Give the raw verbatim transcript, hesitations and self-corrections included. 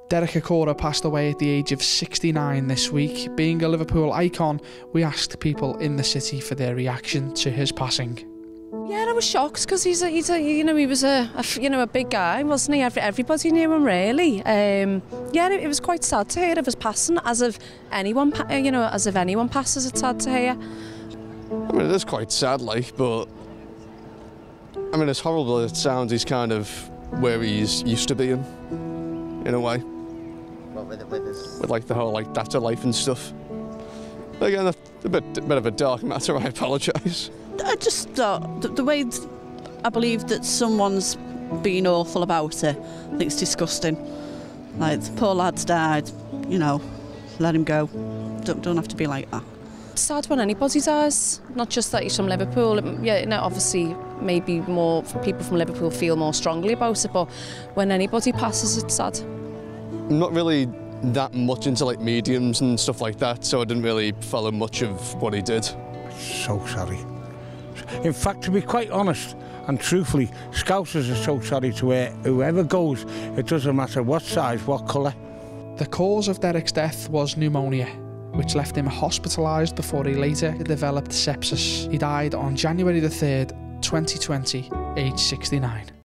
Derek Acorah passed away at the age of sixty-nine this week. Being a Liverpool icon, we asked people in the city for their reaction to his passing. Yeah, I was shocked because he's a, he's a, you know, he was a, a, you know, a big guy, wasn't he? Every, everybody knew him, really. Um, yeah, it, it was quite sad to hear of his passing, as of anyone, you know, as if anyone passes, it's sad to hear. I mean, it is quite sad, like, but I mean, as horrible as it sounds, he's kind of where he's used to being, in a way. What with it, with his... With like the whole like after life and stuff. Again, a, a bit, a bit of a dark matter. I apologise. I just thought the, the way I believe that someone's being awful about it, I think it's disgusting. Like, the poor lad's died, you know, let him go. Don't, don't have to be like that. It's sad when anybody dies, not just that he's from Liverpool. Yeah, you know, obviously maybe more people from Liverpool feel more strongly about it, but when anybody passes, it's sad. I'm not really that much into like mediums and stuff like that, so I didn't really follow much of what he did. So sorry. In fact, to be quite honest and truthfully, Scousers are so sorry to where whoever goes, it doesn't matter what size, what colour. The cause of Derek's death was pneumonia, which left him hospitalised before he later developed sepsis. He died on January the third, twenty twenty, aged sixty-nine.